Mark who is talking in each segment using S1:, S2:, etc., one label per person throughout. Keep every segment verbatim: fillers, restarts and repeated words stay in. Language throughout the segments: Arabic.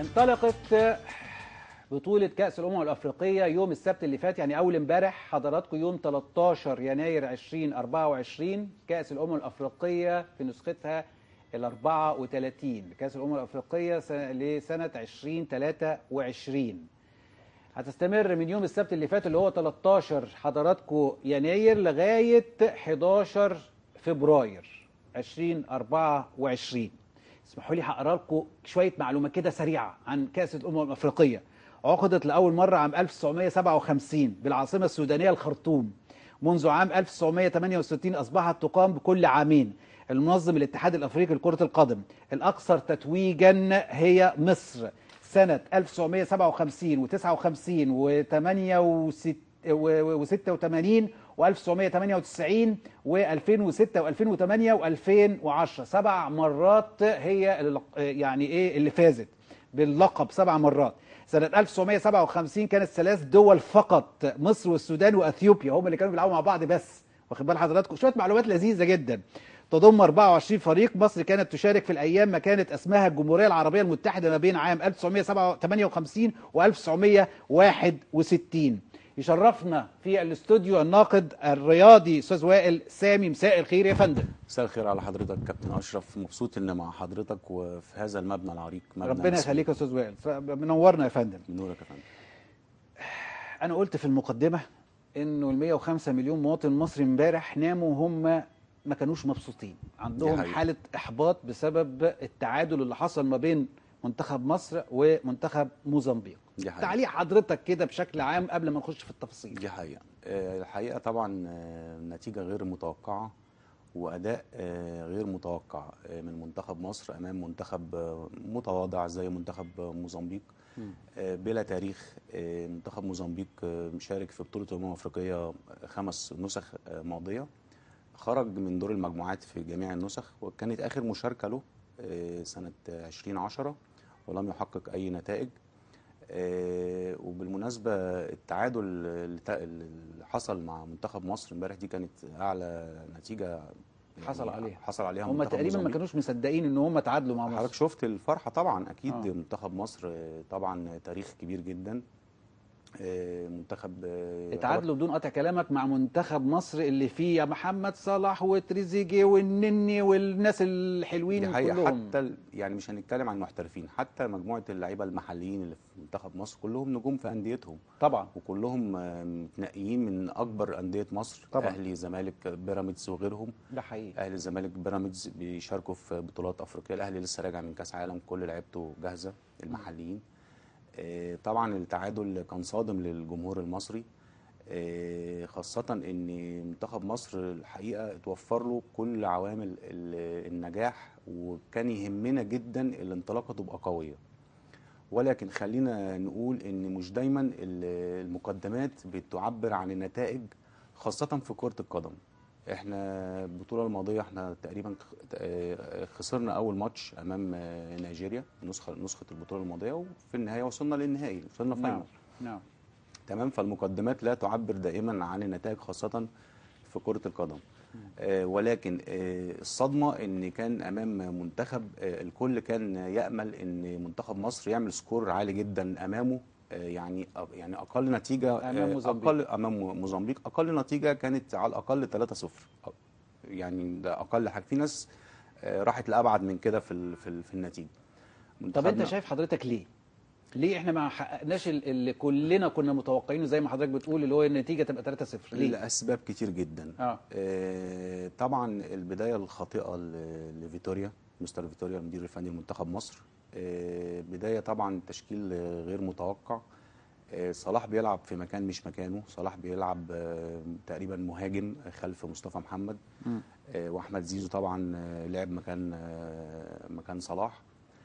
S1: انطلقت بطولة كأس الأمم الأفريقية يوم السبت اللي فات، يعني أول امبارح حضراتكم يوم تلتاشر يناير ألفين وأربعة وعشرين. كأس الأمم الأفريقية في نسختها ال أربعة وثلاثين، كأس الأمم الأفريقية لسنة ألفين وثلاثة وعشرين. هتستمر من يوم السبت اللي فات اللي هو تلتاشر حضراتكم يناير لغاية حداشر فبراير ألفين وأربعة وعشرين. اسمحوا لي هقرا لكم شويه معلومات كده سريعه عن كأس الأمم الأفريقية. عقدت لأول مرة عام ألف وتسعمائة وسبعة وخمسين بالعاصمة السودانية الخرطوم. منذ عام ألف وتسعمائة وثمانية وستين أصبحت تقام بكل عامين. المنظم الاتحاد الأفريقي لكرة القدم. الأكثر تتويجا هي مصر سنة ألف وتسعمائة وسبعة وخمسين وتسعة وخمسين وثمانية وستة وثمانين وألف وتسعمائة وثمانية وتسعين وألفين وستة وألفين وثمانية وألفين وعشرة. سبع مرات هي يعني ايه اللي فازت باللقب، سبع مرات. سنة ألف وتسعمائة وسبعة وخمسين كانت ثلاث دول فقط، مصر والسودان واثيوبيا، هم اللي كانوا بيلعبوا مع بعض بس. واخد بال حضراتكم؟ شويه معلومات لذيذه جدا. تضم أربعة وعشرين فريق. مصر كانت تشارك في الايام ما كانت اسمها الجمهوريه العربيه المتحده ما بين عام ألف وتسعمائة وثمانية وخمسين وألف وتسعمائة وواحد وستين. يشرفنا في الاستوديو الناقد الرياضي استاذ وائل سامي. مساء الخير يا فندم.
S2: مساء الخير على حضرتك كابتن اشرف، مبسوط ان مع حضرتك وفي هذا المبنى العريق. مبنى
S1: ربنا يخليك يا استاذ وائل، منورنا يا فندم.
S2: منورك يا فندم.
S1: انا قلت في المقدمه انه ال مئة وخمسة مليون مواطن مصري امبارح ناموا وهم ما كانوش مبسوطين، عندهم حاله احباط بسبب التعادل اللي حصل ما بين منتخب مصر ومنتخب موزمبيق. تعليق حضرتك كده بشكل عام قبل ما نخش في التفاصيل.
S2: دي حقيقه. الحقيقه طبعا نتيجه غير متوقعه واداء غير متوقع من منتخب مصر امام منتخب متواضع زي منتخب موزمبيق بلا تاريخ. منتخب موزمبيق مشارك في بطوله الامم الافريقيه خمس نسخ ماضيه، خرج من دور المجموعات في جميع النسخ، وكانت اخر مشاركه له سنه ألفين وعشرة ولم يحقق اي نتائج. وبالمناسبه التعادل اللي حصل مع منتخب مصر امبارح دي كانت اعلى نتيجه يعني
S1: حصل عليها
S2: حصل عليها
S1: هم تقريبا ما كانوش مصدقين ان هم تعادلوا مع مصر.
S2: حضرتك شفت الفرحه طبعا اكيد. آه. منتخب مصر طبعا تاريخ كبير جدا. منتخب
S1: اتعادلوا بدون قطع كلامك مع منتخب مصر اللي فيه يا محمد صلاح وتريزيجيه والنني والناس الحلوين كلهم.
S2: حتى يعني مش هنتكلم عن المحترفين، حتى مجموعه اللعيبه المحليين اللي في منتخب مصر كلهم نجوم في انديتهم
S1: طبعا،
S2: وكلهم متنقيين من اكبر انديه مصر طبعا. اهلي زمالك بيراميدز وغيرهم.
S1: ده حقيقي.
S2: اهلي الزمالك بيراميدز بيشاركوا في بطولات افريقيا. الاهلي لسه راجع من كاس عالم، كل لعيبته جاهزه المحليين. طبعا التعادل كان صادم للجمهور المصري، خاصة ان منتخب مصر الحقيقة اتوفر له كل عوامل النجاح، وكان يهمنا جدا الانطلاقة تبقى قوية. ولكن خلينا نقول ان مش دايما المقدمات بتعبر عن النتائج، خاصة في كرة القدم. احنا البطوله الماضيه احنا تقريبا خسرنا اول ماتش امام نيجيريا، نسخه نسخه البطوله الماضيه، وفي النهايه وصلنا للنهائي، وصلنا فاينل.
S1: نعم
S2: تمام. فالمقدمات لا تعبر دائما عن النتائج خاصه في كره القدم. آه ولكن آه الصدمه ان كان امام منتخب آه الكل كان يامل ان منتخب مصر يعمل سكور عالي جدا امامه. يعني يعني اقل نتيجه
S1: امام موزمبيق.
S2: اقل امام موزمبيق اقل نتيجه كانت على الاقل ثلاثة صفر، يعني ده اقل حاجه. في ناس راحت لابعد من كده في في, في النتيجه.
S1: طب انت شايف حضرتك ليه ليه احنا ما حققناش اللي كلنا كنا متوقعينه زي ما حضرتك بتقول اللي هو النتيجه تبقى ثلاثة صفر؟ ليه؟
S2: لاسباب كتير جدا.
S1: آه.
S2: آه طبعا البدايه الخاطئه لفيتوريا، مستر فيتوريا المدير الفني لمنتخب مصر. آه بدايه طبعا تشكيل غير متوقع. آه صلاح بيلعب في مكان مش مكانه، صلاح بيلعب آه تقريبا مهاجم خلف مصطفى محمد. آه واحمد زيزو طبعا آه لعب مكان آه مكان صلاح.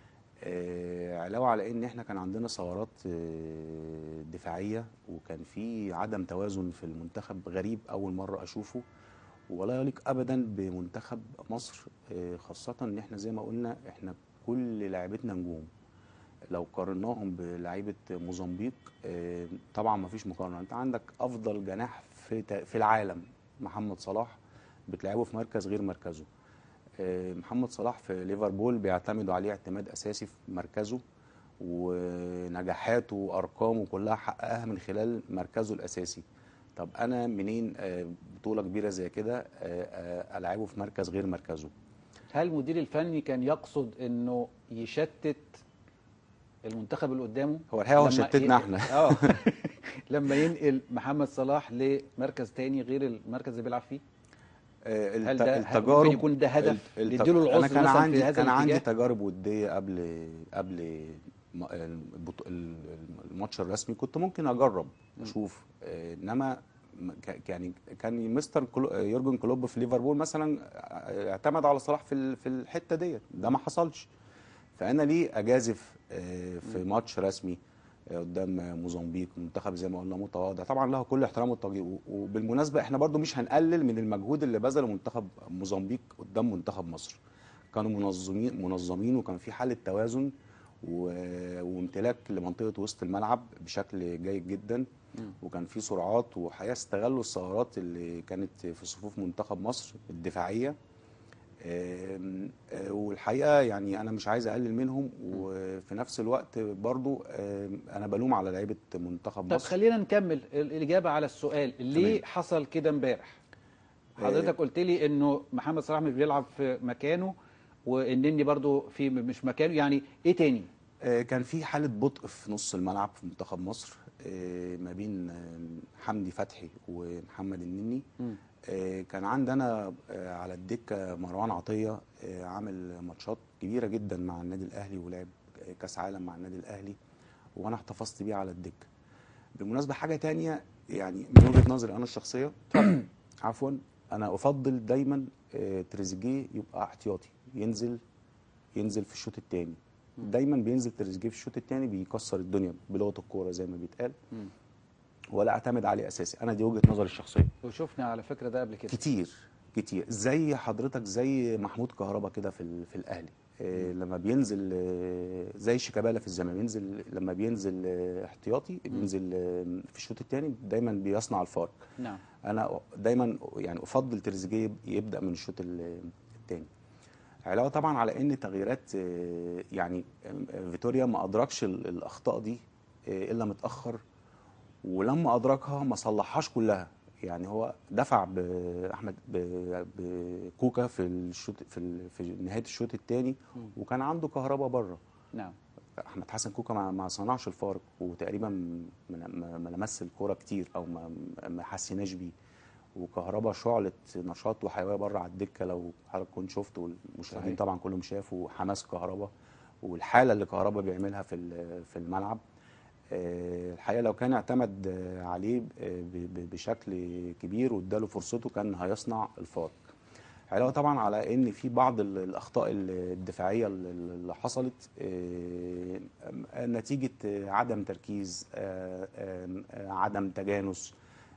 S2: آه علاوه على ان احنا كان عندنا ثغرات آه دفاعيه، وكان في عدم توازن في المنتخب غريب اول مره اشوفه، ولا يليق ابدا بمنتخب مصر. آه خاصه ان احنا زي ما قلنا احنا كل لاعبتنا نجوم. لو قارناهم بلعيبه موزمبيق آه طبعا ما فيش مقارنه. انت عندك افضل جناح في في العالم محمد صلاح، بتلعبه في مركز غير مركزه. محمد صلاح في ليفربول بيعتمدوا عليه اعتماد اساسي في مركزه، ونجاحاته وارقامه كلها حققها من خلال مركزه الاساسي. طب انا منين آه، بطوله كبيره زي كده آه، آه، العبه في مركز غير مركزه؟
S1: هل المدير الفني كان يقصد انه يشتت المنتخب اللي قدامه
S2: هو الحقيقه هو
S1: لما
S2: شتتنا
S1: ي...
S2: احنا.
S1: اه لما ينقل محمد صلاح لمركز تاني غير المركز اللي بيلعب فيه؟
S2: آه،
S1: هل
S2: الت-
S1: ده ه- ممكن
S2: التجارب
S1: يكون ده
S2: الت-
S1: هدف
S2: الت-
S1: نديله
S2: انا
S1: العذر
S2: كان
S1: مثلا في
S2: عندي
S1: هذا
S2: كان عندي
S1: الاتجاه؟
S2: تجارب وديه قبل قبل م- البطو- ال- الماتش الرسمي، كنت ممكن اجرب اشوف. آه، انما م- ك- يعني كان مستر كلو- يورجن كلوب في ليفربول مثلا آه، اعتمد على صلاح في ال- في الحته ديت، ده ما حصلش. فانا ليه اجازف آه، في ماتش رسمي آه، قدام موزمبيق، منتخب زي ما قلنا متواضع طبعا له كل احترام والتقدير. و- وبالمناسبه احنا برضو مش هنقلل من المجهود اللي بذله منتخب موزمبيق قدام منتخب مصر. كانوا منظمين منظمين وكان في حاله توازن و- وامتلاك لمنطقه وسط الملعب بشكل جيد جدا، وكان في سرعات، وحقيقه استغلوا الثغرات اللي كانت في صفوف منتخب مصر الدفاعيه. آم، آه، والحقيقه يعني انا مش عايز اقلل منهم، وفي نفس الوقت برضو آم، انا بلوم على لعيبه منتخب
S1: طب
S2: مصر.
S1: خلينا نكمل ال- الإجابة على السؤال ليه
S2: تمام.
S1: حصل كده امبارح.
S2: آه،
S1: حضرتك قلت لي انه محمد صلاح مش بيلعب في مكانه وانني برضو في مش مكانه، يعني ايه تاني؟
S2: آه، كان في حاله بطء في نص الملعب في منتخب مصر آه، ما بين آه، حمدي فتحي ومحمد النني.
S1: مم.
S2: آه، كان عندنا آه، على الدكه مروان عطيه آه، عامل ماتشات كبيره جدا مع النادي الاهلي، ولعب آه، كاس عالم مع النادي الاهلي، وانا احتفظت بيه على الدكه. بالمناسبه حاجه تانية يعني من وجهه نظري انا الشخصيه،
S1: اتفضل.
S2: عفوا، انا افضل دايما آه، تريزيجيه يبقى احتياطي، ينزل ينزل في الشوط الثاني. دايما بينزل تريزيجيه في الشوط الثاني بيكسر الدنيا بلغه الكوره زي ما بيتقال،
S1: مم.
S2: ولا اعتمد عليه اساسي. انا دي وجهه نظري الشخصيه.
S1: وشفنا على فكرة ده قبل كده.
S2: كتير كتير زي حضرتك، زي محمود كهربا كده في ال- في الاهلي آه، لما بينزل آه، زي شيكابالا في الزمالك، بينزل لما بينزل آه، احتياطي، بينزل آه، في الشوط الثاني دايما بيصنع الفارق.
S1: نعم.
S2: انا دايما يعني افضل تريزيجيه يبدا من الشوط الثاني، علاوه طبعا على ان تغييرات آه، يعني آه، فيتوريا ما ادركش ال- الاخطاء دي آه، الا متاخر، ولما ادركها ما صلحهاش كلها. يعني هو دفع باحمد ب- بكوكا في الشوط في ال- في نهايه الشوط الثاني، وكان عنده كهربا بره.
S1: نعم.
S2: احمد حسن كوكا ما ما صنعش الفارق، وتقريبا ما ما- ما لمس الكوره كتير، او ما ما حسيناش بيه. وكهربا شعلة نشاط وحيوية بره على الدكه، لو حضرتك كنت شفت والمشاهدين
S1: صحيح.
S2: طبعا كلهم شافوا حماس كهربا والحاله اللي كهربا بيعملها في ال- في الملعب. آه، الحقيقه لو كان اعتمد آه، عليه آه، ب- ب- بشكل كبير واداله فرصته كان هيصنع الفارق. علاوه طبعا على ان في بعض ال- الاخطاء الدفاعيه اللي اللي حصلت آه، آه، نتيجه آه، عدم تركيز، آه، آه، آه، عدم تجانس.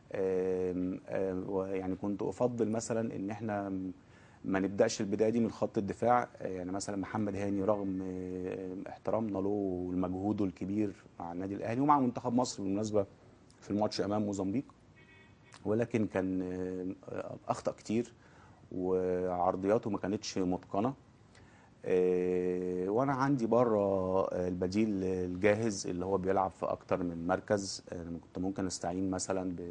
S2: آم، آم، ويعني كنت افضل مثلا ان احنا ما نبداش البدايه دي من خط الدفاع. آه، يعني مثلا محمد هاني رغم آه، احترامنا له ومجهوده الكبير مع النادي الاهلي ومع منتخب مصر بالمناسبه في الماتش امام موزمبيق، ولكن كان آه، اخطا كتير وعرضياته ما كانتش متقنه. آه، وانا عندي بره البديل الجاهز اللي هو بيلعب في اكتر من مركز. انا كنت ممكن استعين مثلا ب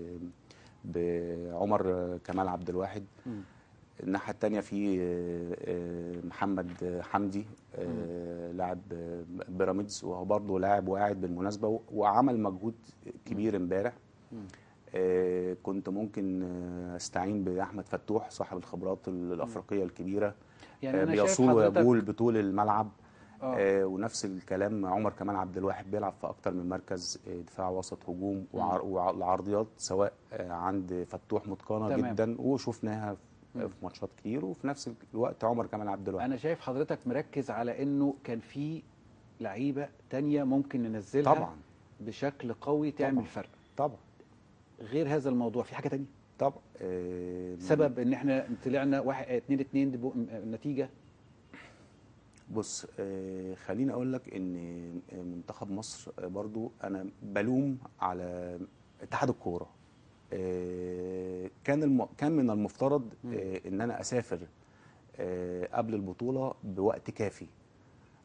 S2: بعمر كمال عبد الواحد.
S1: مم.
S2: الناحيه الثانيه في آه، آه، محمد حمدي آه، لاعب آه، بيراميدز، وهو برضه لاعب واعد بالمناسبه، وعمل مجهود كبير امبارح. آه، كنت ممكن آه، استعين باحمد فتوح صاحب الخبرات الافريقيه الكبيره،
S1: يعني
S2: آه،
S1: انا شايف
S2: بيصول
S1: حضرتك
S2: ويجول بطول الملعب.
S1: اه
S2: آه، ونفس الكلام عمر كمال عبد الواحد بيلعب في اكتر من مركز، آه، دفاع وسط هجوم، وعر- والعرضيات سواء آه، عند فتوح متقنه
S1: تمام.
S2: جدا وشفناها في في ماتشات كتير، وفي نفس الوقت عمر كمال عبد الواحد.
S1: انا شايف حضرتك مركز على انه كان في لعيبه تانية ممكن ننزلها
S2: طبعا
S1: بشكل قوي تعمل
S2: طبعا
S1: فرق.
S2: طبعا
S1: غير هذا الموضوع في حاجه تانية؟
S2: طبعا آه،
S1: سبب ان احنا طلعنا واحد اتنين اتنين دي بو- النتيجه.
S2: بص، آه، خليني اقول لك ان آه، منتخب مصر آه، برضو انا بلوم على اتحاد الكوره. آه، كان الم... كان من المفترض آه، ان انا اسافر آه، قبل البطوله بوقت كافي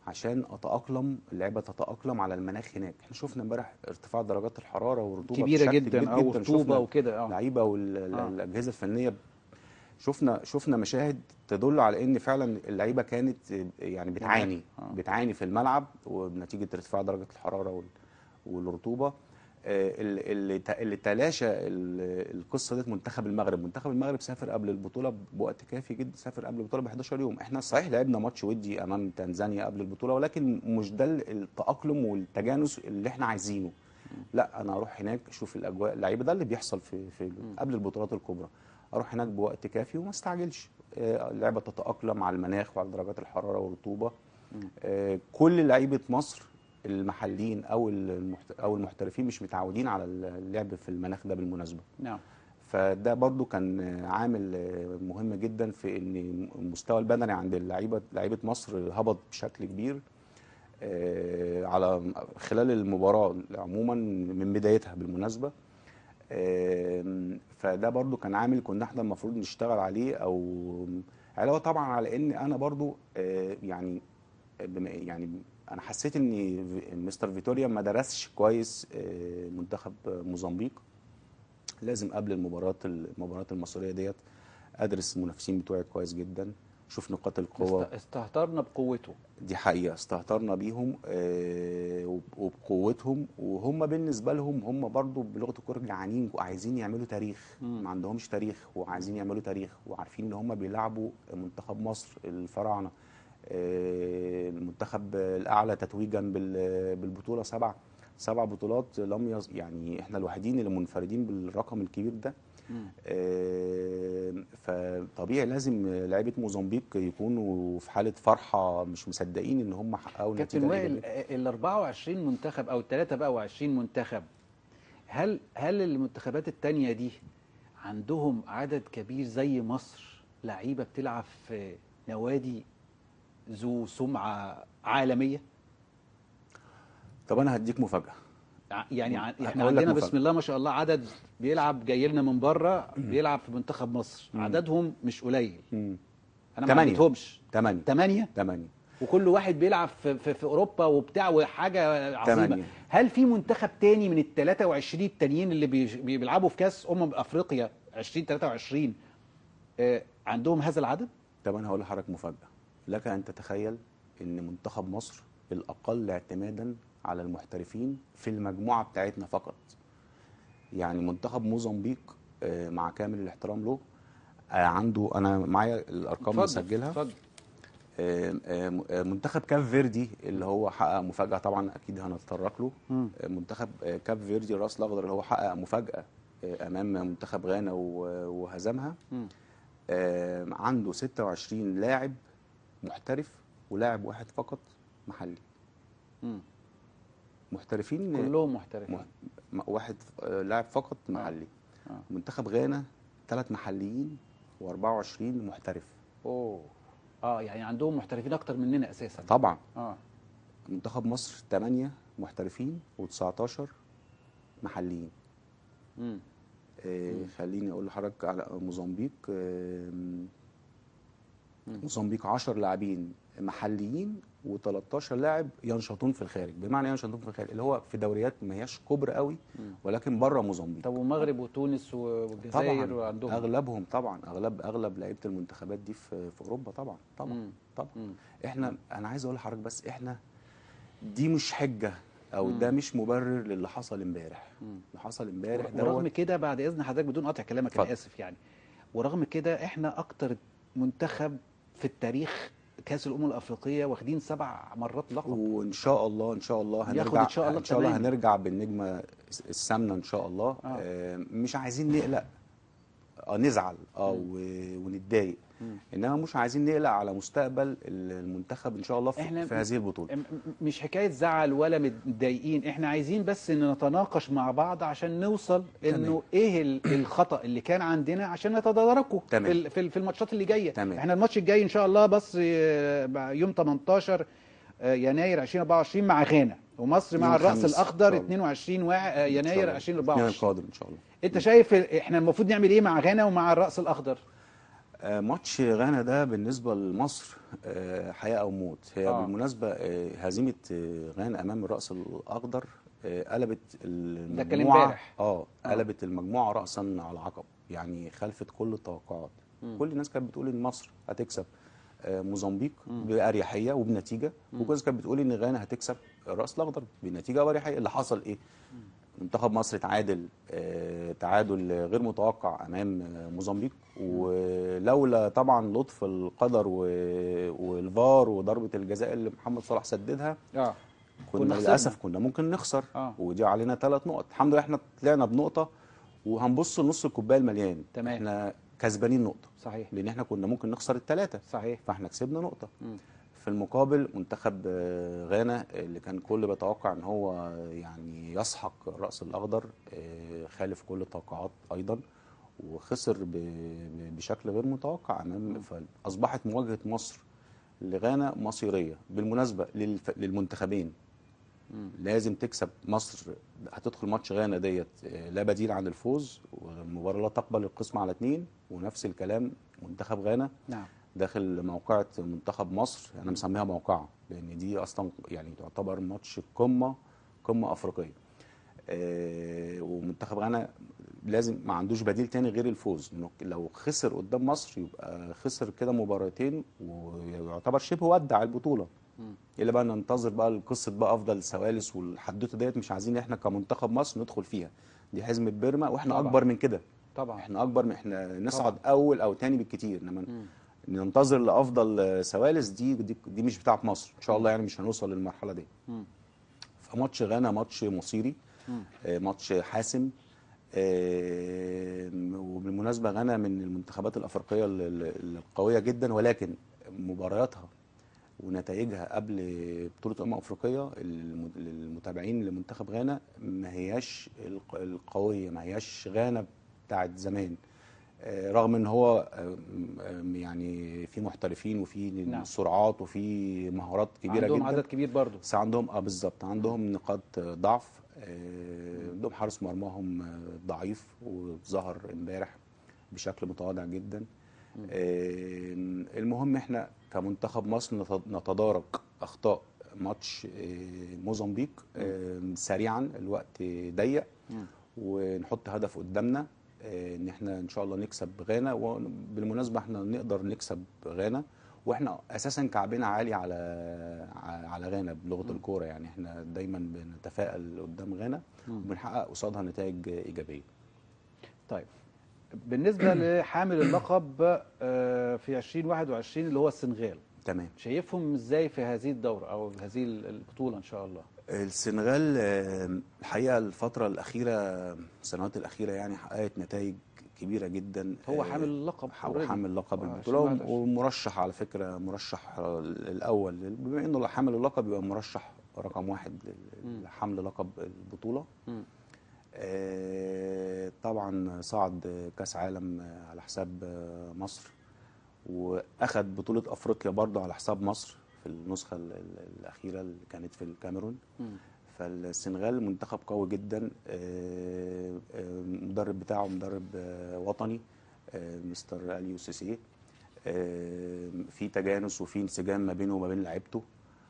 S2: عشان اتاقلم اللعيبه تتاقلم على المناخ هناك. احنا شفنا امبارح ارتفاع درجات الحراره والرطوبه
S1: كبيره
S2: بشكل
S1: جدا
S2: كبير
S1: او
S2: جدا.
S1: رطوبه
S2: شفنا
S1: وكده. اه
S2: اللعيبه والاجهزه الفنيه، شفنا شفنا مشاهد تدل على ان فعلا اللعيبه كانت يعني بتعاني
S1: آه.
S2: بتعاني في الملعب وبنتيجه ارتفاع درجه الحراره وال- والرطوبه. آه، اللي اللي ت- اللي تلاشى ال- القصه ديت منتخب المغرب. منتخب المغرب سافر قبل البطوله بوقت كافي جدا، سافر قبل البطوله ب احداشر يوم. احنا صحيح لعبنا ماتش ودي امام تنزانيا قبل البطوله، ولكن مش ده التاقلم والتجانس اللي احنا عايزينه. لا، انا اروح هناك اشوف الاجواء اللعيبه، ده اللي بيحصل في في قبل البطولات الكبرى. اروح هناك بوقت كافي وما استعجلش. آه، اللعبه تتاقلم على المناخ وعلى درجات الحراره والرطوبه. آه، كل لعيبه مصر المحليين او المحت... او المحترفين مش متعودين على اللعب في المناخ ده بالمناسبه.
S1: نعم.
S2: فده برضو كان عامل مهم جدا في ان المستوى البدني عند اللعيبه لعيبه مصر هبط بشكل كبير آه، على خلال المباراه عموما من بدايتها بالمناسبه. آم، فده برضو كان عامل كنا احنا المفروض نشتغل عليه، او علاوه طبعا على ان انا برضو آه، يعني بما يعني انا حسيت ان في- مستر فيتوريا ما درسش كويس آه، منتخب موزمبيق. لازم قبل المباريات المباريات المصريه ديت ادرس المنافسين بتوعي كويس جدا، اشوف نقاط
S1: است-
S2: القوه.
S1: استهترنا بقوته.
S2: دي حقيقة استهترنا بيهم آه، وب- وبقوتهم، وهم بالنسبة لهم هم برضو بلغة الكورة جعانين وعايزين يعملوا تاريخ.
S1: مم.
S2: ما عندهمش تاريخ وعايزين يعملوا تاريخ، وعارفين ان هم بيلعبوا منتخب مصر الفراعنة، آه، المنتخب الأعلى تتويجا بال- بالبطولة. سبع سبع بطولات لم يص... يعني احنا الوحيدين اللي منفردين بالرقم الكبير ده.
S1: مم.
S2: آه، فطبيعي لازم لعيبه موزمبيق يكونوا في حاله فرحه، مش مصدقين ان هم حققوا
S1: كابتن
S2: النتيجه
S1: وائل،
S2: الايجابيه.
S1: ال اربعة وعشرين منتخب او ال ثلاثة بقى وعشرين منتخب، هل هل المنتخبات التانية دي عندهم عدد كبير زي مصر لعيبه بتلعب في نوادي ذو سمعه عالميه؟
S2: طب انا هديك مفاجاه.
S1: ع- يعني ع- احنا
S2: هقول لك
S1: عندنا
S2: مفاجاه.
S1: بسم الله ما شاء الله عدد بيلعب جاي لنا من بره بيلعب في منتخب مصر، عددهم مش قليل.
S2: مم.
S1: انا ما
S2: تمانية.
S1: عدتهمش.
S2: تمانية.
S1: ثمانية.
S2: تمانية.
S1: وكل واحد بيلعب في, في, في اوروبا وبتاع وحاجه عظيمه.
S2: تمانية.
S1: هل في منتخب تاني من ال ثلاثة وعشرين التانيين اللي بي- بيلعبوا في كاس امم افريقيا ألفين وثلاثة وعشرين آه، عندهم هذا العدد؟
S2: طب انا هقول لحضرتك مفاجاه. لك ان تتخيل ان منتخب مصر الاقل اعتمادا على المحترفين في المجموعه بتاعتنا فقط. يعني منتخب موزمبيق آه، مع كامل الاحترام له آه، عنده، انا معايا الارقام
S1: اتفضل
S2: مسجلها.
S1: اتفضل.
S2: آه، آه، آه، منتخب كاب فيردي اللي هو حقق مفاجأة، طبعا أكيد هنتطرق له.
S1: مم.
S2: آه، منتخب آه، كاب فيردي الراس الأخضر اللي هو حقق مفاجأة آه، أمام منتخب غانا و- وهزمها.
S1: مم.
S2: آه، عنده ستة وعشرين لاعب محترف ولاعب واحد فقط محلي.
S1: مم.
S2: محترفين
S1: كلهم محترفين.
S2: مح- م- واحد آه، لاعب فقط محلي.
S1: آه.
S2: منتخب غانا ثلاث محليين وأربعة وعشرين محترف.
S1: اوه. اه يعني عندهم محترفين اكتر مننا اساسا.
S2: طبعا.
S1: اه.
S2: منتخب مصر ثمانية محترفين و19 محليين.
S1: مم.
S2: آه خليني اقول لحضرتك على موزمبيق. آه موزمبيق عشرة لاعبين محليين و13 لاعب ينشطون في الخارج. بمعنى ينشطون في الخارج اللي هو في دوريات ما هياش كبرى قوي ولكن بره موزمبيق.
S1: طب والمغرب وتونس والجزائر
S2: طبعا
S1: عندهم
S2: اغلبهم طبعا اغلب اغلب لعيبه المنتخبات دي في في اوروبا طبعا طبعا
S1: مم.
S2: طبعا.
S1: مم.
S2: احنا انا عايز اقول لحضرتك بس احنا دي مش حجه او ده مش مبرر للي حصل امبارح. اللي حصل امبارح ده
S1: ورغم كده بعد اذن حضرتك بدون قطع كلامك
S2: اتفضل.
S1: انا اسف يعني، ورغم كده احنا اكتر منتخب في التاريخ كاس الامم الافريقيه واخدين سبع مرات لقب.
S2: وان شاء الله ان شاء الله
S1: ياخد
S2: هنرجع
S1: إن شاء الله
S2: ان شاء الله
S1: كمان.
S2: هنرجع بالنجمه السامنه ان شاء الله.
S1: آه.
S2: آه مش عايزين نقلق. اه نزعل اه و- ونتضايق، انما مش عايزين نقلق على مستقبل المنتخب ان شاء الله في,
S1: احنا
S2: في هذه البطوله.
S1: م- م- مش حكايه زعل ولا متضايقين، احنا عايزين بس ان نتناقش مع بعض عشان نوصل انه
S2: تمام.
S1: ايه ال- الخطا اللي كان عندنا عشان نتداركه في
S2: تمام.
S1: ال- في ال- في الماتشات اللي جايه.
S2: تمام.
S1: احنا الماتش الجاي ان شاء الله بس آه، يوم تمنتاشر آه، يناير ألفين وأربعة وعشرين مع غانا، ومصر مع
S2: يوم
S1: الراس
S2: الخميس
S1: الاخضر
S2: إن شاء الله.
S1: اتنين وعشرين واحد- آه،
S2: إن شاء
S1: يناير
S2: الله.
S1: ألفين وأربعة
S2: الاثنين
S1: وعشرين.
S2: القادم ان شاء الله.
S1: انت شايف ال- احنا المفروض نعمل ايه مع غانا ومع الراس الاخضر؟
S2: آه، ماتش غانا ده بالنسبة لمصر آه، حياة أو موت. هي
S1: آه.
S2: بالمناسبة آه، هزيمة آه، غانا أمام الرأس الأخضر آه، قلبت
S1: ده كان
S2: المجموعة
S1: امبارح.
S2: اه
S1: آه.
S2: قلبت المجموعة رأسا على عقب، يعني خلفت كل التوقعات.
S1: مم.
S2: كل الناس كانت بتقول إن مصر هتكسب آه، موزمبيق
S1: مم.
S2: بأريحية وبنتيجة، وكل الناس كانت بتقول إن غانا هتكسب الرأس الأخضر بنتيجة وأريحية. اللي حصل إيه؟ منتخب مصر تعادل آه، تعادل غير متوقع امام آه، موزمبيق، ولولا طبعا لطف القدر و- والفار وضربه الجزاء اللي محمد صلاح سددها
S1: اه
S2: كنا
S1: كنا
S2: للاسف
S1: خسرنا.
S2: كنا ممكن نخسر.
S1: اه
S2: ودي علينا ثلاث نقط، الحمد لله احنا طلعنا بنقطه، وهنبص لنص الكوبايه المليان.
S1: تمام.
S2: احنا كسبانين نقطه،
S1: صحيح.
S2: لان احنا كنا ممكن نخسر الثلاثه،
S1: صحيح.
S2: فاحنا كسبنا نقطه.
S1: مم.
S2: في المقابل منتخب آه، غانا اللي كان كل بيتوقع ان هو يعني يسحق الرأس الأخضر آه، خالف كل التوقعات أيضا، وخسر ب- ب- بشكل غير متوقع امام. فاصبحت مواجهه مصر لغانا مصيريه. بالمناسبه للف- للمنتخبين
S1: مم.
S2: لازم تكسب. مصر هتدخل ماتش غانا ديت آه، لا بديل عن الفوز، والمباراه لا تقبل القسم على اتنين، ونفس الكلام منتخب غانا
S1: نعم.
S2: داخل موقعة منتخب مصر. انا مسميها موقعة لان دي اصلا يعني تعتبر ماتش قمة قمة افريقية. آه، ومنتخب غانا لازم ما عندوش بديل تاني غير الفوز، إنه لو خسر قدام مصر يبقى خسر كده مباراتين ويعتبر شبه ودع البطولة.
S1: مم.
S2: الا بقى ننتظر بقى القصه بقى افضل ثوالث والحدوته ديت مش عايزين احنا كمنتخب مصر ندخل فيها. دي حزمه بيرما واحنا
S1: طبعا.
S2: اكبر من كده.
S1: طبعا.
S2: احنا اكبر من احنا نصعد
S1: طبعا.
S2: اول او تاني بالكتير، انما
S1: مم.
S2: ننتظر لافضل آه، ثوالث دي دي, دي مش بتاعه مصر ان شاء الله، يعني مش هنوصل للمرحله دي.
S1: مم.
S2: فماتش غانا ماتش مصيري،
S1: مم.
S2: آه، ماتش حاسم. آه، وبالمناسبه غانا من المنتخبات الافريقيه ال- ال- القويه جدا، ولكن مبارياتها ونتائجها قبل بطولة أمم أفريقيا الم- للمتابعين لمنتخب غانا ما هياش الق- القوية، ما هياش غانا بتاعت زمان. آه، رغم ان هو آم، آم، يعني في محترفين وفي
S1: نعم.
S2: سرعات وفي مهارات كبيرة
S1: عندهم
S2: جدا،
S1: عدد كبير برضو.
S2: بس عندهم اه بالظبط عندهم نقاط ضعف. آه، عندهم حارس مرماهم آه، ضعيف وظهر امبارح بشكل متواضع جدا. آه، المهم احنا كمنتخب مصر نت- نتدارك اخطاء ماتش آه، موزمبيق آه، سريعا، الوقت ضيق،
S1: مم.
S2: ونحط هدف قدامنا آه، ان احنا ان شاء الله نكسب غانا. وبالمناسبه احنا نقدر نكسب غانا، واحنا اساسا كعبنا عالي على ع- على غانا بلغه الكوره، يعني احنا دايما بنتفائل قدام غانا وبنحقق قصادها نتائج ايجابيه.
S1: طيب بالنسبة لحامل اللقب آه، في ألفين وواحد وعشرين اللي هو السنغال،
S2: تمام.
S1: شايفهم ازاي في هذه الدورة او هذه البطولة ان شاء الله؟
S2: السنغال آه، الحقيقه الفتره الاخيره السنوات الاخيره يعني حققت نتائج كبيره جدا.
S1: هو
S2: آه،
S1: حامل اللقب
S2: هو
S1: اوريدي
S2: حامل لقب
S1: ألفين
S2: البطوله
S1: وواحد وعشرين.
S2: ومرشح على فكره مرشح الاول، بما انه حامل اللقب يبقى مرشح رقم واحد
S1: مم.
S2: لحمل لقب البطوله.
S1: مم.
S2: آه، طبعا صعد كاس عالم على حساب آه، مصر، واخد بطوله افريقيا برضه على حساب مصر في النسخه ال- ال- الاخيره اللي كانت في الكاميرون.
S1: مم.
S2: فالسنغال منتخب قوي جدا. آه، آه، المدرب بتاعه مدرب آه، وطني، آه، مستر اليو سيسي. آه، في تجانس وفي انسجام ما بينه وما بين لعيبته،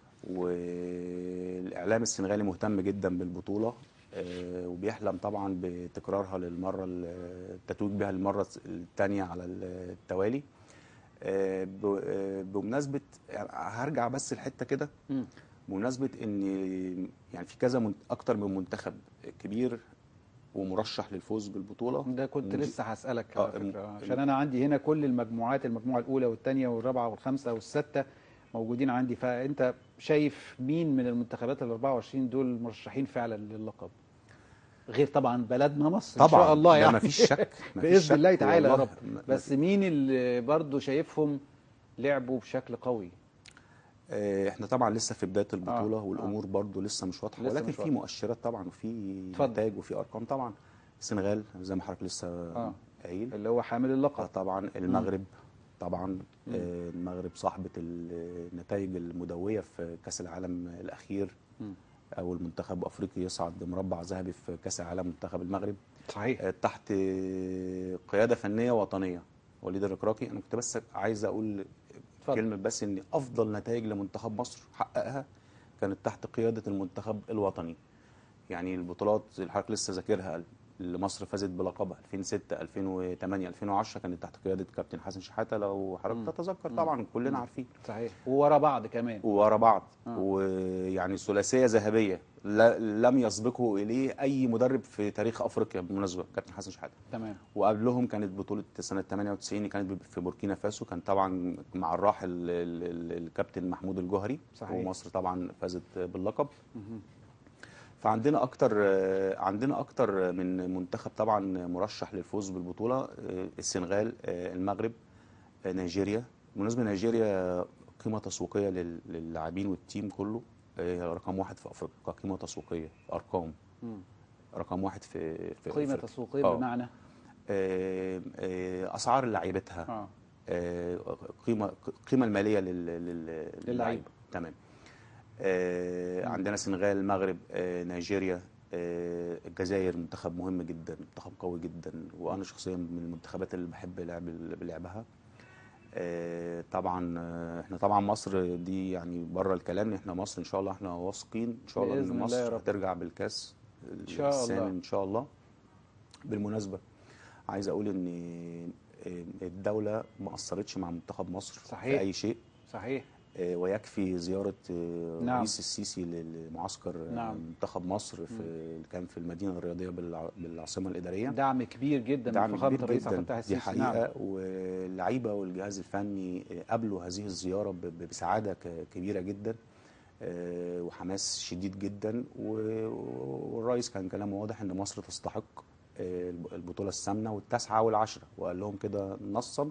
S2: والاعلام السنغالي مهتم جدا بالبطوله آه، وبيحلم طبعا بتكرارها للمره التتويج بها للمره الثانيه على التوالي. آه، ب- آه، بمناسبه يعني هرجع بس الحته كده،
S1: مم.
S2: بمناسبه ان يعني في كذا من اكتر من منتخب كبير ومرشح للفوز بالبطوله.
S1: ده كنت
S2: نيجي-
S1: لسه هسألك
S2: اه
S1: على
S2: الم-
S1: فكرة، عشان انا عندي هنا كل المجموعات، المجموعة الاولى والثانية والرابعة والخامسة والسادسة موجودين عندي، فانت شايف مين من المنتخبات ال أربعة وعشرين دول مرشحين فعلا للقب؟ غير طبعا بلدنا مصر ان شاء
S2: طبعا
S1: الله
S2: ده
S1: يعني
S2: ما فيش شك ما فيش
S1: باذن الله
S2: شك
S1: تعالى يا
S2: والله.
S1: رب.
S2: ما- ما
S1: بس
S2: في-
S1: مين اللي برضو شايفهم لعبوا بشكل قوي؟
S2: آه، احنا طبعا لسه في بدايه
S1: اه
S2: البطوله
S1: اه
S2: والامور برضو لسه مش واضحه،
S1: لسه
S2: ولكن
S1: مش
S2: في
S1: واضح.
S2: مؤشرات طبعا وفي
S1: اتفضل.
S2: نتائج وفي ارقام. طبعا السنغال زي ما حضرتك لسه
S1: اه
S2: قايل.
S1: اللي هو حامل
S2: آه،
S1: اللقب.
S2: طبعا
S1: مم.
S2: المغرب. طبعا
S1: مم.
S2: آه، المغرب صاحبه النتائج المدويه في كاس العالم الاخير،
S1: مم.
S2: اول منتخب افريقي يصعد بمربع ذهبي في كاس العالم منتخب المغرب
S1: صحيح.
S2: آه، تحت قياده فنيه وطنيه. وليد الركراكي. انا كنت بس عايز اقول
S1: اتفضل.
S2: كلمه بس، ان افضل نتائج لمنتخب مصر حققها كانت تحت قياده المنتخب الوطني. يعني البطولات اللي حضرتك لسه ذاكرها اللي مصر فازت بلقبها ألفين وستة ألفين وثمانية ألفين وعشرة كانت تحت قياده كابتن حسن شحاته، لو حضرتك
S1: مم.
S2: تتذكر
S1: مم.
S2: طبعا كلنا
S1: مم.
S2: عارفين.
S1: صحيح، وورا بعض كمان.
S2: ورا بعض،
S1: آه.
S2: ويعني ثلاثيه ذهبيه لا- لم يسبقه اليه اي مدرب في تاريخ افريقيا بالمناسبه، كابتن حسن شحاته.
S1: تمام.
S2: وقبلهم كانت بطوله سنه ثمانية وتسعين اللي كانت في بوركينا فاسو، كان طبعا مع الراحل ال- ال- الكابتن محمود الجوهري.
S1: صحيح.
S2: ومصر طبعا فازت باللقب.
S1: مهم.
S2: فعندنا اكتر عندنا اكتر من منتخب طبعا مرشح للفوز بالبطوله. السنغال، المغرب، نيجيريا. بالنسبه لنيجيريا قيمه تسويقيه لل- للاعبين والتيم كله، رقم واحد في افريقيا كقيمه تسويقيه، ارقام
S1: مم.
S2: رقم واحد في في
S1: قيمة
S2: أفريقيا.
S1: تسويقية
S2: آه.
S1: بمعنى
S2: آه، آه، اسعار لعيبتها،
S1: اه
S2: آه، قيمه قيمه الماليه لل- لل- للعيبه. تمام. آه،
S1: مم.
S2: عندنا السنغال، المغرب، آه، نيجيريا، آه، الجزائر. منتخب مهم جدا، منتخب قوي جدا، وانا شخصيا من المنتخبات اللي بحب لعب لعبها. آه، طبعا آه، احنا طبعا مصر دي يعني بره الكلام، احنا مصر ان شاء الله احنا واثقين ان شاء الله ان
S1: بإذن الله يا
S2: مصر
S1: رب.
S2: هترجع بالكاس
S1: إن شاء
S2: الثامن
S1: الله.
S2: ان شاء الله. بالمناسبه عايز اقول ان آه، الدوله ما قصرتش مع منتخب مصر في
S1: صحيح.
S2: اي شيء.
S1: صحيح.
S2: آه، ويكفي زيارة آه،
S1: نعم.
S2: رئيس السيسي لمعسكر آه،
S1: نعم.
S2: منتخب مصر في كان في المدينة الرياضية بالع- بالعاصمة الإدارية.
S1: دعم كبير جدا
S2: دعم
S1: من فخامة
S2: كبير
S1: الرئيس عبد
S2: جدا،
S1: الفتاح
S2: دي
S1: السيسي.
S2: حقيقة.
S1: نعم.
S2: واللعيبة والجهاز الفني آه، قابلوا هذه الزيارة ب- ب- بسعادة ك- كبيرة جدا، آه، وحماس شديد جدا. و- والرئيس كان كلامه واضح ان مصر تستحق آه، البطولة الثامنة والتاسعة والعشرة، وقال لهم كده نصا.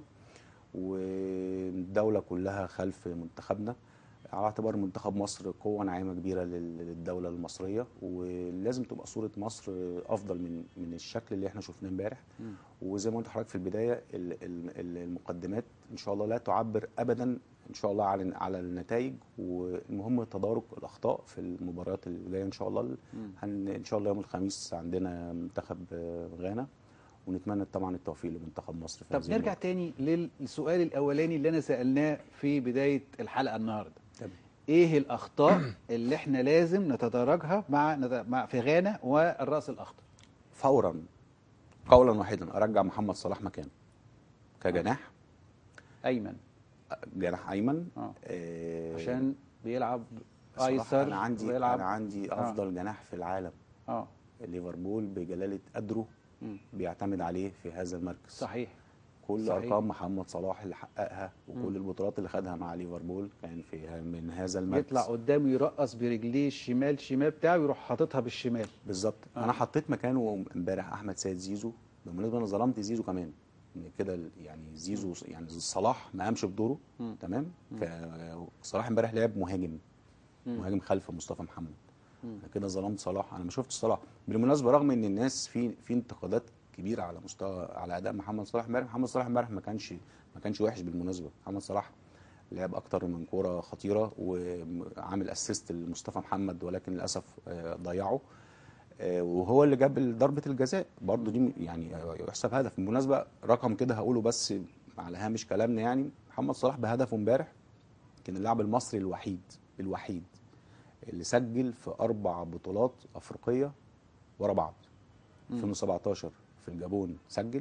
S2: والدولة كلها خلف منتخبنا، على اعتبار منتخب مصر قوة ناعمة كبيرة لل- للدولة المصرية، ولازم تبقى صورة مصر أفضل من من الشكل اللي احنا شفناه امبارح.
S1: مم.
S2: وزي ما قلت لحضرتك في البداية، ال- ال- ال- المقدمات إن شاء الله لا تعبر أبدا إن شاء الله على على النتائج، والمهم تدارك الأخطاء في المباريات اللي جاية إن شاء الله.
S1: مم.
S2: هن إن شاء الله يوم الخميس عندنا منتخب آه، غانا، ونتمنى طبعا التوفيق لمنتخب مصر في
S1: طب
S2: هذه
S1: نرجع
S2: المباراة.
S1: تاني للسؤال الأولاني اللي أنا سألناه في بداية الحلقة النهاردة.
S2: تمام.
S1: إيه الأخطاء اللي إحنا لازم نتداركها مع مع في غانا والرأس الأخضر؟
S2: فورا قولا واحدا ارجع محمد صلاح مكانه كجناح،
S1: أيمن.
S2: جناح ايمن.
S1: اه
S2: آه،
S1: عشان بيلعب
S2: صلاح
S1: أيسر
S2: انا عندي
S1: ويلعب
S2: انا عندي
S1: آه.
S2: افضل جناح في العالم.
S1: اه
S2: ليفربول بجلاله قدره
S1: مم.
S2: بيعتمد عليه في هذا المركز.
S1: صحيح.
S2: كل
S1: صحيح.
S2: ارقام محمد صلاح اللي حققها وكل
S1: مم.
S2: البطولات اللي خدها مع ليفربول كان في من هذا المركز.
S1: يطلع قدامه يرقص برجليه الشمال شمال بتاعه ويروح حاططها بالشمال.
S2: بالظبط.
S1: آه.
S2: انا حطيت مكانه امبارح احمد سيد زيزو. بالمناسبه انا ظلمت زيزو كمان، إن كده يعني زيزو يعني صلاح ما قامش بدوره.
S1: مم.
S2: تمام. ك- صلاح امبارح لعب مهاجم،
S1: مم.
S2: مهاجم خلف مصطفى محمد.
S1: مم.
S2: انا كده ظلمت صلاح، انا ما شفتش صلاح. بالمناسبه رغم ان الناس في في انتقادات كبيره على مستوى على اداء محمد صلاح امبارح، محمد صلاح امبارح ما كانش ما كانش وحش بالمناسبه. محمد صلاح لعب اكتر من كوره خطيره وعامل اسيست لمصطفى محمد، ولكن للاسف آه، ضيعه. آه، وهو اللي جاب ضربه الجزاء برضو دي، يعني يحسب هدف. بالمناسبه رقم كده هقوله بس على هامش كلامنا، يعني محمد صلاح بهدفه امبارح كان اللاعب المصري الوحيد الوحيد اللي سجل في اربع بطولات افريقيه ورا بعض. ألفين وسبعتاشر في الجابون سجل،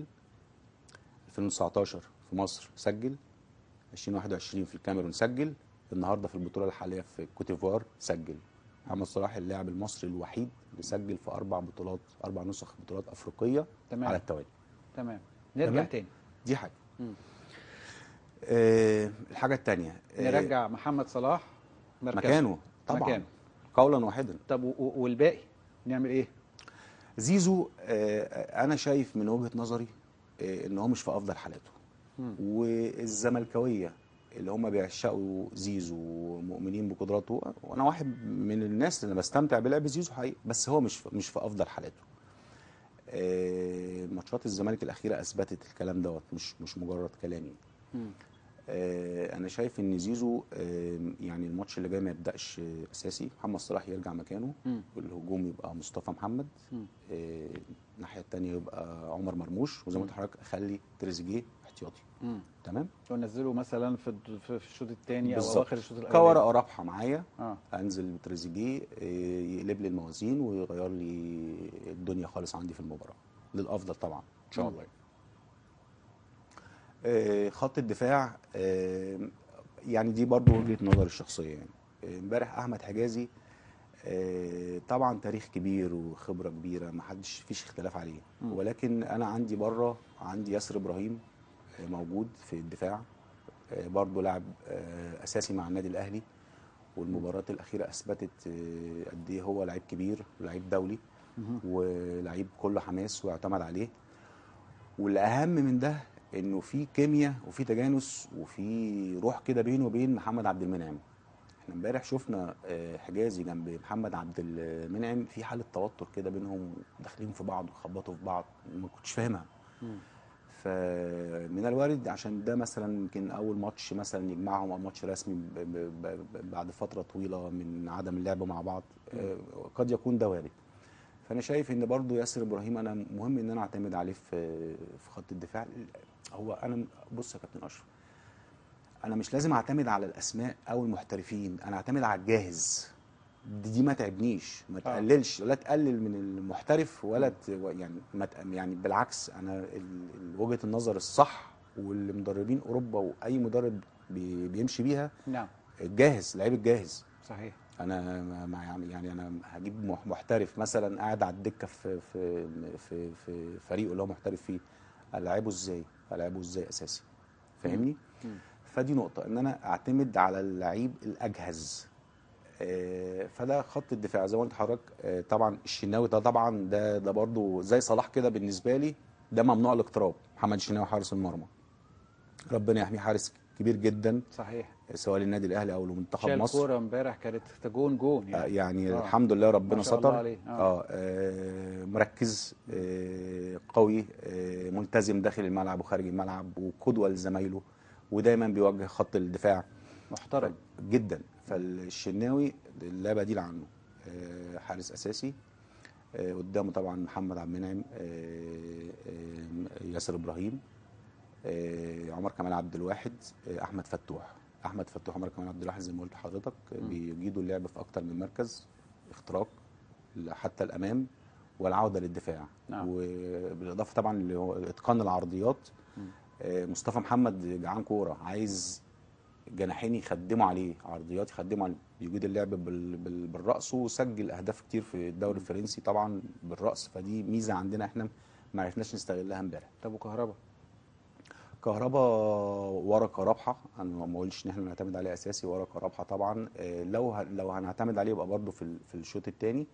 S2: ألفين وتسعتاشر في مصر سجل، ألفين وواحد وعشرين في الكاميرون سجل، النهارده في البطوله الحاليه في كوت ديفوار سجل. محمد صلاح اللاعب المصري الوحيد اللي سجل في اربع بطولات اربع نسخ بطولات افريقيه
S1: تمام.
S2: على التوالي.
S1: تمام. نرجع
S2: تمام؟
S1: تاني.
S2: دي حاجه.
S1: مم.
S2: آه الحاجه الثانيه
S1: نرجع محمد صلاح مركزه.
S2: مكانه طبعا
S1: مكانه.
S2: قولا واحدا.
S1: طب و- و- والباقي نعمل ايه؟
S2: زيزو آه انا شايف من وجهه نظري آه ان هو مش في افضل حالاته.
S1: مم.
S2: والزملكاويه اللي هم بيعشقوا زيزو ومؤمنين بقدراته، وانا واحد من الناس اللي بستمتع بلعب زيزو حقيقي، بس هو مش في مش في افضل حالاته. آه، ماتشات الزمالك الاخيره اثبتت الكلام دوت، مش مش مجرد كلامي.
S1: مم.
S2: آه، انا شايف ان زيزو آه، يعني الماتش اللي جاي ما يبداش آه، اساسي، محمد صلاح يرجع مكانه،
S1: مم.
S2: والهجوم يبقى مصطفى محمد،
S1: مم.
S2: آه، الناحيه الثانيه يبقى عمر مرموش، وزي ما قلت لحضرتك اخلي تريزيجيه احتياطي.
S1: مم.
S2: تمام.
S1: ونزله مثلا في الد- في في الشوط الثاني او
S2: بالظبط.
S1: اواخر الشوط الاولاني.
S2: كورقه رابحه معايا،
S1: اه
S2: انزل بتريزيجيه إيه، يقلب لي الموازين ويغير لي الدنيا خالص عندي في المباراه للافضل طبعا ان شاء
S1: مم.
S2: الله. آه، خط الدفاع آه، يعني دي برضو وجهة نظري الشخصية يعني. آه، امبارح احمد حجازي آه، طبعا تاريخ كبير وخبرة كبيرة ما حدش فيش اختلاف عليه،
S1: مم.
S2: ولكن انا عندي بره عندي ياسر ابراهيم آه، موجود في الدفاع، آه، برضو لاعب آه، اساسي مع النادي الاهلي، والمباريات الاخيرة اثبتت آه، قد ايه هو لعيب كبير ولعيب دولي
S1: مهم.
S2: ولعيب كله حماس ويعتمد عليه. والاهم من ده انه في كيمياء وفي تجانس وفي روح كده بينه وبين محمد عبد المنعم. احنا امبارح شفنا آه، حجازي جنب محمد عبد المنعم في حاله توتر كده بينهم، داخلين في بعض وخبطوا في بعض ما كنتش فاهمها.
S1: مم.
S2: فمن الوارد عشان ده مثلا يمكن اول ماتش مثلا يجمعهم او ماتش رسمي ب- ب- ب- بعد فتره طويله من عدم اللعب مع بعض، آه، قد يكون ده وارد. فانا شايف ان برضو ياسر ابراهيم انا مهم ان انا اعتمد عليه في في خط الدفاع. هو انا بص يا كابتن اشرف، انا مش لازم اعتمد على الاسماء او المحترفين، انا اعتمد على الجاهز. دي, دي ما تعبنيش، ما
S1: آه.
S2: تقللش ولا تقلل من المحترف ولا ت... يعني ما ت... يعني بالعكس انا ال... ال- وجهة النظر الصح واللي مدربين اوروبا واي مدرب بي... بيمشي بيها
S1: نعم
S2: الجاهز، لعيب الجاهز.
S1: صحيح.
S2: انا ما ما يعني يعني انا هجيب مح- محترف مثلا قاعد على الدكه في في في في فريقه اللي هو محترف فيه، العبه ازاي؟ العبه ازاي اساسي؟
S1: مم.
S2: فاهمني؟
S1: مم.
S2: فدي نقطه ان انا اعتمد على اللعيب الاجهز. آه، فده خط الدفاع زي ما قلت لحضرتك. آه، طبعا الشناوي ده طبعا ده ده برضه زي صلاح كده بالنسبه لي، ده ممنوع الاقتراب. محمد الشناوي حارس المرمى، ربنا يحميه، حارس كبير جدا
S1: صحيح.
S2: سواء للنادي الاهلي او لمنتخب
S1: شال
S2: مصر.
S1: كوره امبارح كانت جون جون
S2: آه،
S1: يعني.
S2: يعني
S1: آه.
S2: الحمد لله
S1: ما
S2: ربنا
S1: شاء الله
S2: ستر.
S1: عليه. آه.
S2: اه آه، مركز، آه قوي، آه ملتزم داخل الملعب وخارج الملعب وقدوة لزمايله، ودايما بيوجه خط الدفاع
S1: محترم.
S2: ف- جدا. فالشناوي لا بديل عنه، آه حارس اساسي. آه قدامه طبعا محمد عبد المنعم، آه آه ياسر ابراهيم، آه، عمر كمال عبد الواحد، آه، احمد فتوح. احمد فتوح عمر كمال عبد الواحد زي ما قلت لحضرتك آه،
S1: مم.
S2: بيجيدوا اللعب في اكتر من مركز، اختراق حتى الامام والعوده للدفاع،
S1: نعم.
S2: وبالاضافه طبعا اللي هو اتقان العرضيات.
S1: مم.
S2: آه، مصطفى محمد جعان كوره، عايز جناحين يخدموا عليه، عرضيات يخدموا عليه، بيجيد اللعب بال- بال- بالراس، وسجل اهداف كتير في الدوري الفرنسي طبعا بالراس، فدي ميزه عندنا احنا ما عرفناش نستغلها امبارح.
S1: طب وكهربا؟
S2: كهربا ورقه رابحه، انا ما اقولش ان احنا نعتمد عليه اساسي، ورقه رابحه طبعا. آه، لو ه- لو هنعتمد عليه يبقى برده في ال- في الشوط الثاني.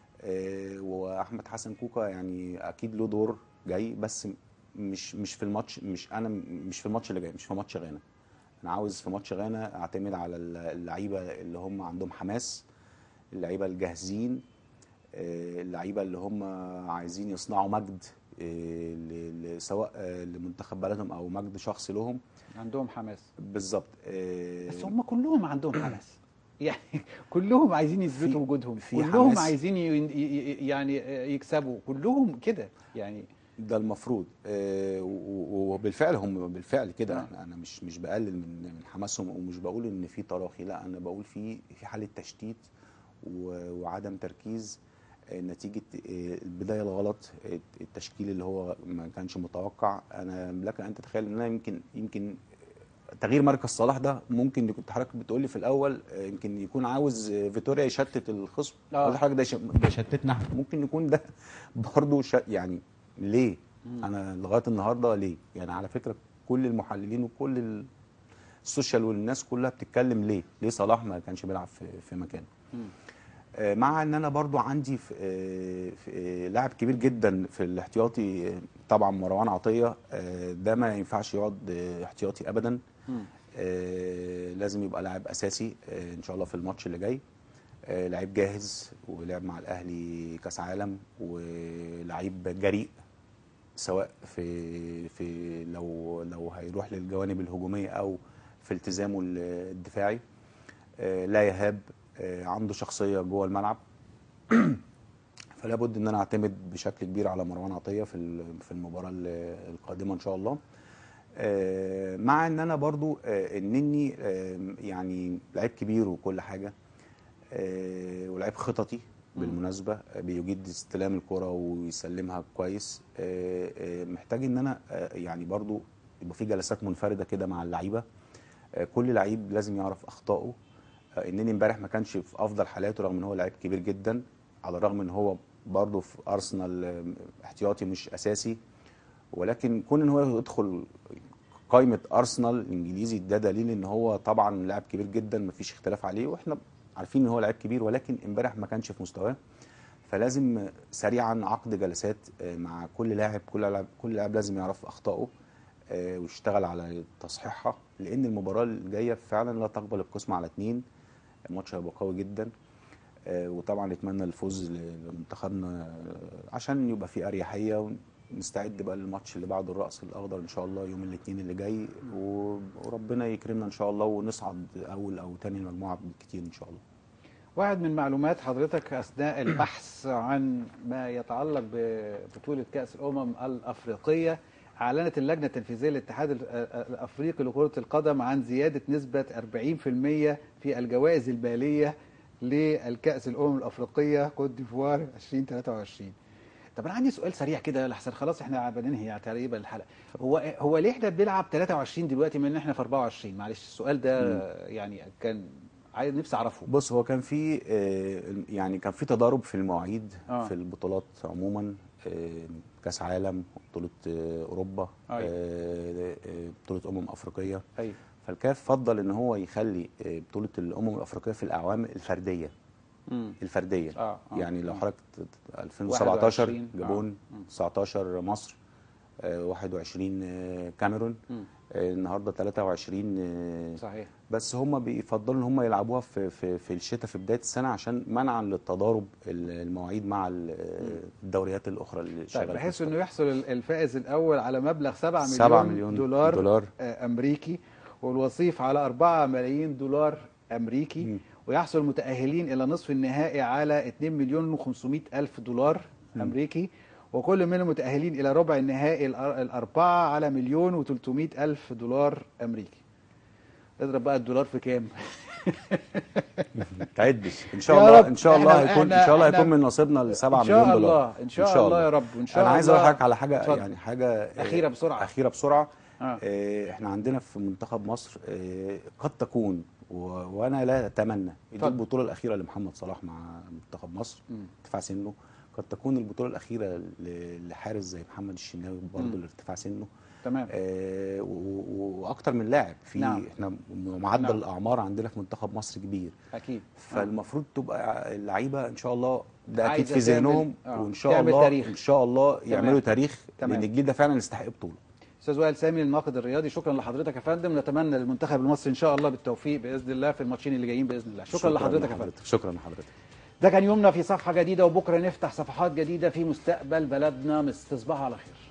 S2: واحمد حسن كوكا يعني اكيد له دور جاي، بس مش مش في الماتش، مش انا مش في الماتش اللي جاي، مش في ماتش غانا. انا عاوز في ماتش غانا اعتمد على اللعيبه اللي هم عندهم حماس، اللعيبه الجاهزين، آه، اللعيبه اللي هم عايزين يصنعوا مجد، آه، ل- ل- سواء آه، لمنتخب بلدهم او مجد شخصي لهم.
S1: عندهم حماس.
S2: بالظبط. آه،
S1: بس هم كلهم عندهم حماس. يعني كلهم عايزين يثبتوا
S2: في
S1: وجودهم،
S2: في
S1: كلهم
S2: حماس،
S1: عايزين ي- ي- يعني يكسبوا، كلهم كده يعني.
S2: ده المفروض. آه، و- و- وبالفعل هم بالفعل كده.
S1: آه.
S2: احنا انا مش مش بقلل من من حماسهم، ومش بقول ان في تراخي، لا انا بقول في في حاله تشتيت و- وعدم تركيز، آه، نتيجه آه، البدايه الغلط، آه، التشكيل اللي هو ما كانش متوقع. انا لك ان تتخيل ان انا يمكن يمكن تغيير مركز صلاح ده ممكن كنت حضرتك بتقول لي في الاول آه، يمكن يكون عاوز آه، فيتوريا يشتت الخصم.
S1: آه.
S2: اقول لحضرتك ده يش- ده يشتتنا احنا. ممكن يكون ده برضه ش... يعني ليه؟ انا لغايه النهارده ليه؟ يعني على فكره كل المحللين وكل ال- السوشيال والناس كلها بتتكلم ليه؟ ليه صلاح ما كانش بيلعب في في مكانه؟
S1: مم.
S2: آه، مع ان انا برضو عندي في آه، في آه، لاعب كبير جدا في الاحتياطي، آه، طبعا مروان عطيه. آه، ده ما ينفعش يقعد آه، احتياطي ابدا.
S1: مم.
S2: آه، لازم يبقى لاعب اساسي آه، ان شاء الله في الماتش اللي جاي. آه، لعيب جاهز ولعب مع الاهلي كاس عالم، ولعيب جريء سواء في في لو لو هيروح للجوانب الهجوميه او في التزامه الدفاعي. آه، لا يهاب، آه، عنده شخصيه جوه الملعب. فلا بد ان انا اعتمد بشكل كبير على مروان عطيه في ال- في المباراه ال- القادمه ان شاء الله. آه، مع ان انا برضو آه، انني آه، يعني لعيب كبير وكل حاجه، آه، ولعيب خططي بالمناسبه، آه، بيجيد استلام الكره ويسلمها كويس. آه، آه، محتاج ان انا آه، يعني برضو يبقى في جلسات منفرده كده مع اللعيبه. آه، كل لعيب لازم يعرف اخطائه. آه، انني امبارح ما كانش في افضل حالاته رغم ان هو لعيب كبير جدا، على الرغم ان هو برضه في ارسنال آه، احتياطي مش اساسي، ولكن كون ان هو يدخل قائمه ارسنال الانجليزي ده دليل ان هو طبعا لاعب كبير جدا، مفيش اختلاف عليه، واحنا عارفين ان هو لاعب كبير، ولكن امبارح ما كانش في مستواه. فلازم سريعا عقد جلسات آه، مع كل لاعب، كل لاعب كل لاعب لازم يعرف اخطائه آه، ويشتغل على تصحيحها، لان المباراه الجايه فعلا لا تقبل القسم على اتنين. الماتش هيبقى قوي جدا. آه، وطبعا نتمنى الفوز لمنتخبنا آه، عشان يبقى في اريحيه، ونستعد بقى للماتش اللي بعده الرأس الاخضر ان شاء الله يوم الاثنين اللي جاي، و- وربنا يكرمنا ان شاء الله ونصعد اول او ثاني المجموعه بالكتير ان شاء الله.
S1: واحد من معلومات حضرتك أثناء البحث عن ما يتعلق ببطولة كأس الأمم الأفريقية، أعلنت اللجنة التنفيذية للاتحاد ال- الأفريقي لكرة القدم عن زيادة نسبة أربعين بالمئة في الجوائز المالية للكأس الأمم الأفريقية كوت ديفوار ألفين وثلاثة وعشرين. طب انا عندي سؤال سريع كده لحسن خلاص احنا بننهي تقريبا الحلقه. هو هو ليه احنا بنلعب ثلاثة وعشرين دلوقتي من ان احنا في أربعة وعشرين؟ معلش السؤال ده يعني كان عايز نفسي اعرفه.
S2: بص، هو كان في آه، يعني كان في تضارب في المواعيد
S1: آه.
S2: في البطولات عموما، آه، كاس عالم، بطوله آه، اوروبا،
S1: أيوة.
S2: آه، آه، بطوله امم افريقيه.
S1: ايوه.
S2: فالكاف فضل ان هو يخلي آه، بطوله الامم الافريقيه في الاعوام الفرديه.
S1: امم
S2: الفرديه
S1: اه اه
S2: يعني لو
S1: مم.
S2: حضرتك ألفين
S1: واحد
S2: وسبعتاشر
S1: وعشرين
S2: جابون،
S1: اه مم.
S2: تسعتاشر مصر، آه، واحد وعشرين آه، كاميرون،
S1: مم.
S2: آه، النهارده ثلاثة وعشرين. آه،
S1: صحيح.
S2: بس هم بيفضلوا ان هم يلعبوها في في في الشتاء في بدايه السنه عشان منعا للتضارب المواعيد مع ال- الدوريات الاخرى اللي
S1: طيب
S2: شغاله في
S1: بحيث
S2: مستوى
S1: انه يحصل الفائز الاول على مبلغ سبعة
S2: سبعة
S1: مليون
S2: مليون
S1: دولار
S2: دولار.
S1: آه، امريكي، والوصيف على أربعة ملايين دولار امريكي،
S2: مم.
S1: ويحصل المتاهلين الى نصف النهائي على اثنين مليون وخمسمائة الف دولار امريكي، وكل من المتاهلين الى ربع النهائي الأر- الاربعه على مليون وثلاثمائة الف دولار امريكي. اضرب بقى الدولار في كام؟
S2: تعدش ان شاء
S1: يا
S2: الله،
S1: رب.
S2: ان شاء
S1: احنا
S2: الله هيكون ان
S1: احنا
S2: شاء الله
S1: احنا
S2: هيكون من نصيبنا ال
S1: ان
S2: سبعة
S1: شاء
S2: مليون دولار.
S1: الله ان شاء الله يا رب وان شاء
S2: انا
S1: الله.
S2: عايز اقول لحضرتك على حاجه،
S1: اتفضل.
S2: يعني حاجه آه،
S1: اخيره بسرعه.
S2: اخيره بسرعه.
S1: آه.
S2: آه، احنا عندنا في منتخب مصر آه، قد تكون و... وانا لا اتمنى دي
S1: اتفضل.
S2: البطوله الاخيره لمحمد صلاح مع منتخب مصر،
S1: مم.
S2: ارتفاع سنه. قد تكون البطوله الاخيره ل- لحارس زي محمد الشناوي برضه
S1: مم.
S2: لارتفاع سنه.
S1: تمام.
S2: آه، و- و- واكتر من لاعب في
S1: نعم.
S2: احنا معدل
S1: نعم.
S2: الاعمار عندنا في منتخب مصر كبير،
S1: اكيد.
S2: فالمفروض تبقى اللعيبه ان شاء الله ده اكيد
S1: عايزة
S2: في
S1: تعمل-
S2: ذهنهم،
S1: آه.
S2: وان شاء
S1: تعمل
S2: الله
S1: تاريخ.
S2: ان شاء الله يعملوا تاريخ،
S1: تمام.
S2: لان الجيل ده فعلا يستحق بطوله.
S1: استاذ وائل سامي الناقد الرياضي، شكرا لحضرتك يا فندم، نتمنى للمنتخب المصري ان شاء الله بالتوفيق باذن الله في الماتشين اللي جايين باذن الله. شكرا, شكرا لحضرتك يا فندم.
S2: شكرا لحضرتك.
S1: ده كان يومنا في صفحه جديده، وبكره نفتح صفحات جديده في مستقبل بلدنا. تصبحوا على خير.